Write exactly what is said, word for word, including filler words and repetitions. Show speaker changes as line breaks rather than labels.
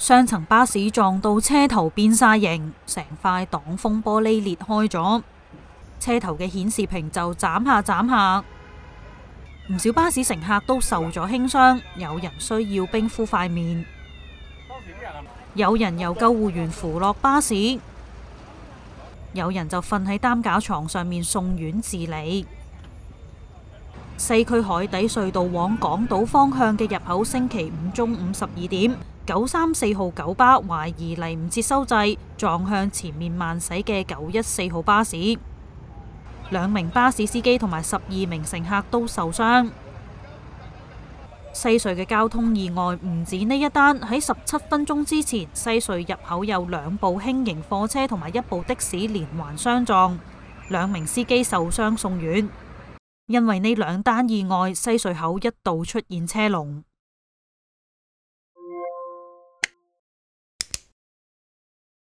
雙層巴士撞到車頭變晒形，成塊擋風玻璃裂開咗，車頭嘅顯示屏就斬下斬下，唔少巴士乘客都受咗輕傷，有人需要冰敷塊面，有人由救護員扶落巴士，有人就瞓喺擔架床上面送院治理。西區海底隧道往港島方向嘅入口，星期五中午十二點，九三四號九巴懷疑嚟唔切收掣，撞向前面慢駛嘅九一四號巴士，兩名巴士司機同埋十二名乘客都受傷。西隧嘅交通意外唔止呢一單，喺十七分鐘之前，西隧入口有兩部輕型貨車同埋一部的士連環相撞，兩名司機受傷送院。因為呢兩單意外，西隧口一度出現車龍。